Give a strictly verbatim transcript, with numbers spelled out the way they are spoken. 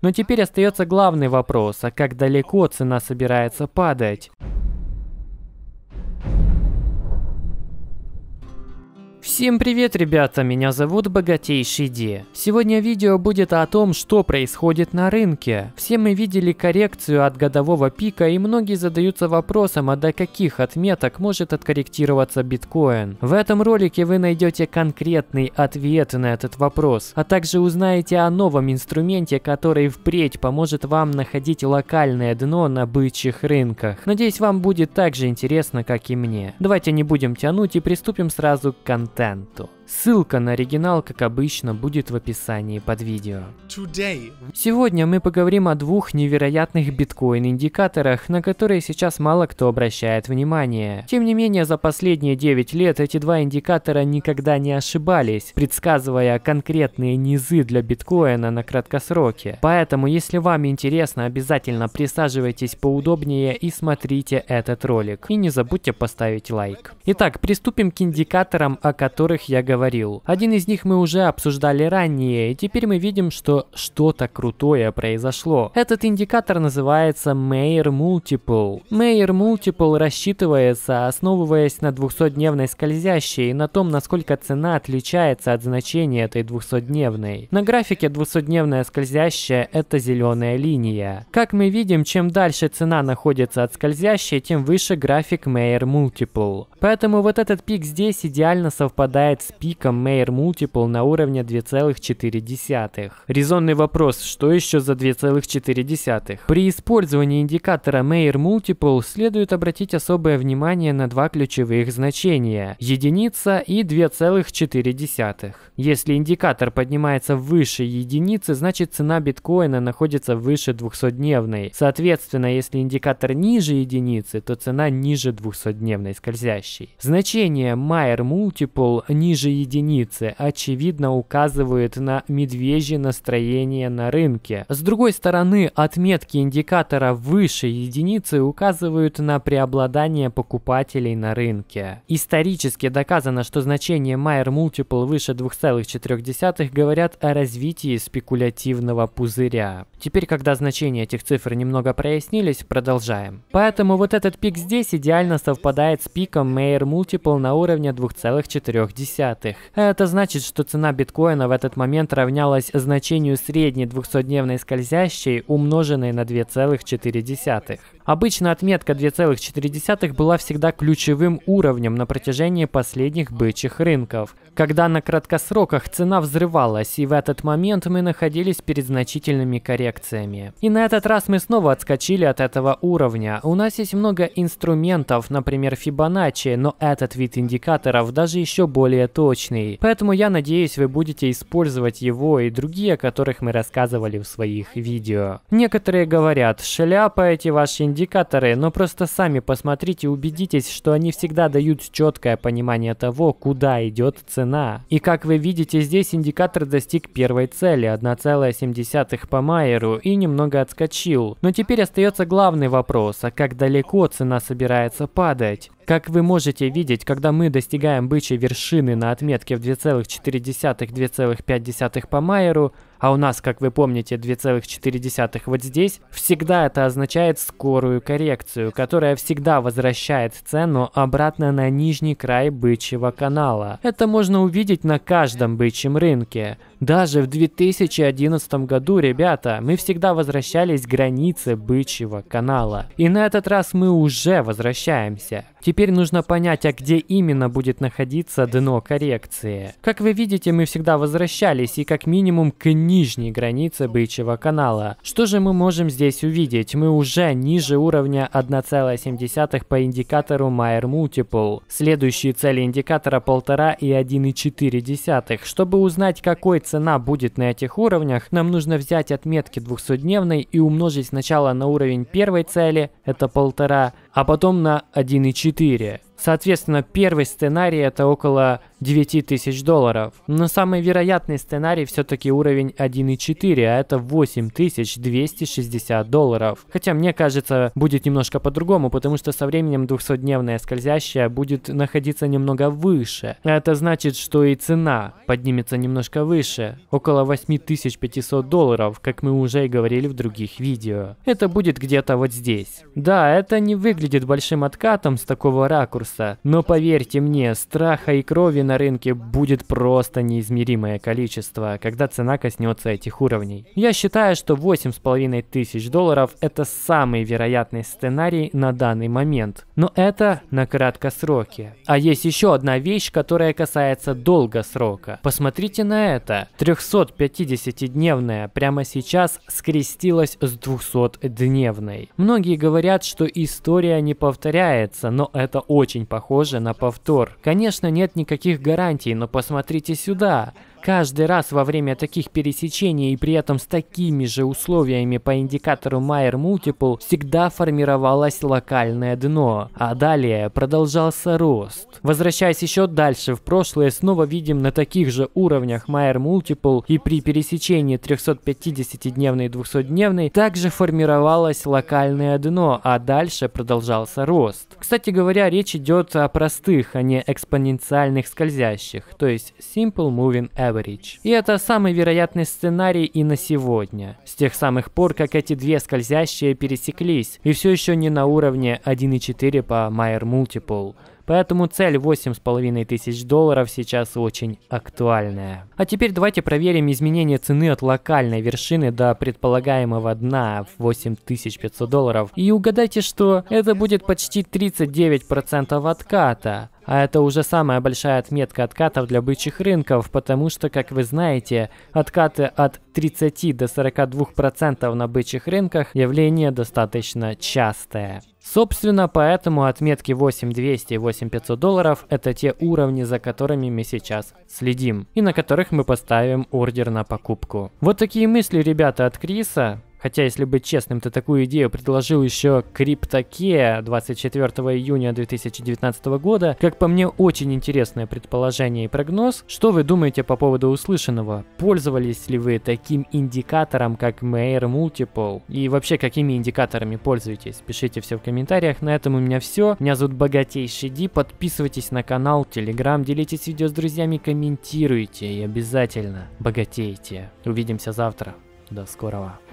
Но теперь остается главный вопрос, а как далеко цена собирается падать? Всем привет, ребята, меня зовут Богатейший Ди. Сегодня видео будет о том, что происходит на рынке. Все мы видели коррекцию от годового пика, и многие задаются вопросом, а до каких отметок может откорректироваться биткоин. В этом ролике вы найдете конкретный ответ на этот вопрос, а также узнаете о новом инструменте, который впредь поможет вам находить локальное дно на бычьих рынках. Надеюсь, вам будет так же интересно, как и мне. Давайте не будем тянуть и приступим сразу к контенту. Ссылка на оригинал, как обычно, будет в описании под видео. Сегодня мы поговорим о двух невероятных биткоин-индикаторах, на которые сейчас мало кто обращает внимание. Тем не менее, за последние девять лет эти два индикатора никогда не ошибались, предсказывая конкретные низы для биткоина на краткосроке. Поэтому, если вам интересно, обязательно присаживайтесь поудобнее и смотрите этот ролик. И не забудьте поставить лайк. Итак, приступим к индикаторам, о которых я говорил. Один из них мы уже обсуждали ранее, и теперь мы видим, что что-то крутое произошло. Этот индикатор называется Mayer Multiple. Mayer Multiple рассчитывается, основываясь на двухсотдневной скользящей и на том, насколько цена отличается от значения этой двухсотдневной. На графике двухсотдневная скользящая – это зеленая линия. Как мы видим, чем дальше цена находится от скользящей, тем выше график Mayer Multiple. Поэтому вот этот пик здесь идеально совпадает с пиком Mayer Multiple на уровне две целых четыре десятых. Резонный вопрос, что еще за две целых четыре десятых? При использовании индикатора Mayer Multiple следует обратить особое внимание на два ключевых значения – единица и две целых четыре десятых. Если индикатор поднимается выше единицы, значит цена биткоина находится выше двухсотдневной. Соответственно, если индикатор ниже единицы, то цена ниже двухсотдневной скользящей. Значение Mayer Multiple ниже единицы очевидно указывает на медвежье настроение на рынке. С другой стороны, отметки индикатора выше единицы указывают на преобладание покупателей на рынке. Исторически доказано, что значение Mayer Multiple выше двух целых четырёх десятых говорят о развитии спекулятивного пузыря. Теперь, когда значения этих цифр немного прояснились, продолжаем. Поэтому вот этот пик здесь идеально совпадает с пиком Mayer Multiple на уровне двух целых четырёх десятых. Это значит, что цена биткоина в этот момент равнялась значению средней двухсотдневной скользящей, умноженной на две целых четыре десятых. Обычно отметка две целых четыре десятых была всегда ключевым уровнем на протяжении последних бычьих рынков, когда на краткосроках цена взрывалась, и в этот момент мы находились перед значительными коррекциями. И на этот раз мы снова отскочили от этого уровня. У нас есть много инструментов, например, Fibonacci, но этот вид индикаторов даже еще более точный. Поэтому я надеюсь, вы будете использовать его и другие, о которых мы рассказывали в своих видео. Некоторые говорят, шляпа эти ваши индикаторы, но просто сами посмотрите и убедитесь, что они всегда дают четкое понимание того, куда идет цена. И как вы видите, здесь индикатор достиг первой цели, одна целая семь десятых по Майеру, и немного отскочил. Но теперь остается главный вопрос, а как далеко цена собирается падать? Как вы можете видеть, когда мы достигаем бычьей вершины на отметке в две целых четыре десятых — две целых пять десятых по Майеру, а у нас, как вы помните, две целых четыре десятых вот здесь, всегда это означает скорую коррекцию, которая всегда возвращает цену обратно на нижний край бычьего канала. Это можно увидеть на каждом бычьем рынке. Даже в две тысячи одиннадцатом году, ребята, мы всегда возвращались к границе бычьего канала. И на этот раз мы уже возвращаемся. Теперь нужно понять, а где именно будет находиться дно коррекции. Как вы видите, мы всегда возвращались и как минимум к нижней границе бычьего канала. Что же мы можем здесь увидеть? Мы уже ниже уровня одна целая семь десятых по индикатору Mayer Multiple. Следующие цели индикатора полтора и один целых четыре десятых. Чтобы узнать, какой цена будет на этих уровнях, нам нужно взять отметки двухсотдневной и умножить сначала на уровень первой цели, это полтора, а потом на один и четыре. Соответственно, первый сценарий это около девять тысяч долларов. Но самый вероятный сценарий все-таки уровень один и четыре, а это восемь тысяч двести шестьдесят долларов. Хотя мне кажется, будет немножко по-другому, потому что со временем двухсотдневная скользящая будет находиться немного выше. Это значит, что и цена поднимется немножко выше, около восемь тысяч пятьсот долларов, как мы уже и говорили в других видео. Это будет где-то вот здесь. Да, это не выглядит большим откатом с такого ракурса. Но поверьте мне, страха и крови на рынке будет просто неизмеримое количество, когда цена коснется этих уровней. Я считаю, что восемь с половиной тысяч долларов это самый вероятный сценарий на данный момент. Но это на краткосроке. А есть еще одна вещь, которая касается долгосрока. Посмотрите на это. трехсотпятидесятидневная прямо сейчас скрестилась с двухсотдневной. Многие говорят, что история не повторяется, но это очень похоже на повтор. Конечно, нет никаких гарантий, но посмотрите сюда. Каждый раз во время таких пересечений и при этом с такими же условиями по индикатору Майер Multiple всегда формировалось локальное дно, а далее продолжался рост. Возвращаясь еще дальше в прошлое, снова видим на таких же уровнях Майер Multiple и при пересечении трехсотпятидесятидневной и двухсотдневной также формировалось локальное дно, а дальше продолжался рост. Кстати говоря, речь идет о простых, а не экспоненциальных скользящих, то есть Simple Moving Average. И это самый вероятный сценарий и на сегодня. С тех самых пор, как эти две скользящие пересеклись, и все еще не на уровне один и четыре по Майер Multiple. Поэтому цель восемь с половиной тысяч долларов сейчас очень актуальная. А теперь давайте проверим изменение цены от локальной вершины до предполагаемого дна в восемь тысяч пятьсот долларов. И угадайте, что это будет почти тридцать девять процентов отката. А это уже самая большая отметка откатов для бычьих рынков, потому что, как вы знаете, откаты от тридцати до сорока двух процентов на бычьих рынках явление достаточно частое. Собственно, поэтому отметки восемь тысяч двести и восемь тысяч пятьсот долларов это те уровни, за которыми мы сейчас следим, и на которых мы поставим ордер на покупку. Вот такие мысли, ребята, от Криса. Хотя, если быть честным, то такую идею предложил еще Криптоке двадцать четвёртого июня две тысячи девятнадцатого года. Как по мне, очень интересное предположение и прогноз. Что вы думаете по поводу услышанного? Пользовались ли вы таким индикатором, как Майер Multiple? И вообще, какими индикаторами пользуетесь? Пишите все в комментариях. На этом у меня все. Меня зовут Богатейший Ди. Подписывайтесь на канал, Телеграм, делитесь видео с друзьями, комментируйте и обязательно богатейте. Увидимся завтра. До скорого.